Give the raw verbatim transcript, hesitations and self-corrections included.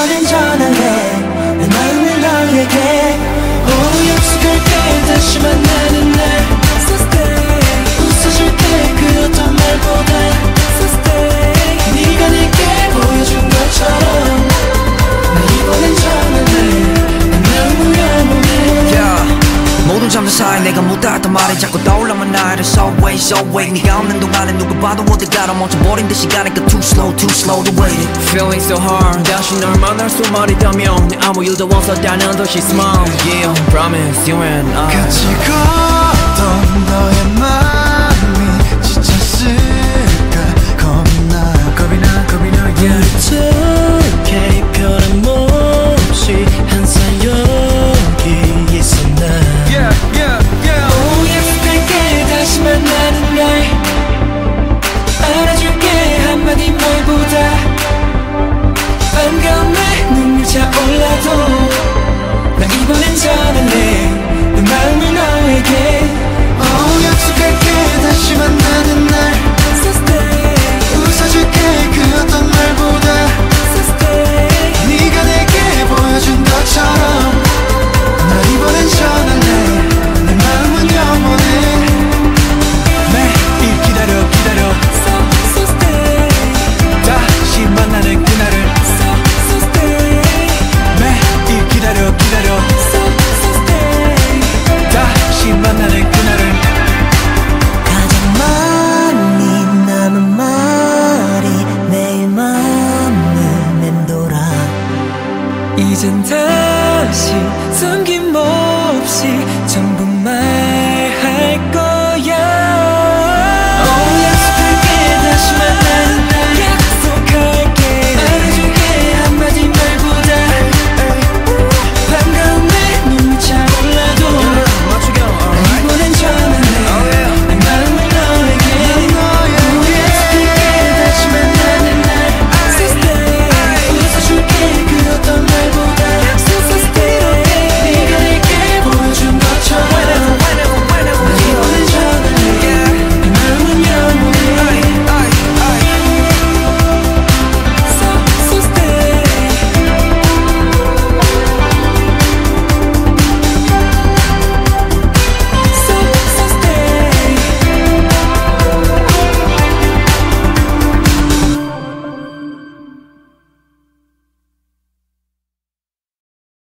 이번엔 전할래 내 마음을 너에게 오 약속할게 다시 만나는 날 So stay 웃어줄게 그 어떤 말보다 So stay 네가 내게 보여준 것처럼 나 이번엔 전할래 내 마음을 영원해 yeah. 모든 잠든 사이 내가 못했던 말이 자꾸 떠올라만 나를 So wait, so wait 네가 없는 동안에 누가 봐도 어디 가라 멈춰버린 듯 시간이니까 Too slow, too slow to wait it Feeling so hard 다시 널 만날 수만 있다면 내 아무 일도 없었다는 듯이 smile Yeah, promise you and I 같이 걷던 너의 마음이 지쳤을까 겁이 나 겁이 나, 겁이 나, yeah 어떻게 변함없이 항상 여기 있어 나 Yeah, yeah, yeah 오 약속할게 다시 만나는 날 안아줄게 한마디 말보다 반가움에 눈물 차올라도 나 이번엔 전할래 내 마음을 너에게 오 약속할게 다시 만나는 날 So stay 웃어줄게 그 어떤 말보다 So stay 네가 내게 보여준 것처럼 나 이번엔 전할래 내 마음은 영원해 매일 기다려 기다려 So so stay 다시 만나는 그날을 So so stay 매일 기다려 기다려 So so stay 다시 만나는 그날을 가장 많이 남은 말이 매일 마음을 맴돌아 이젠 다시 숨김없이 전부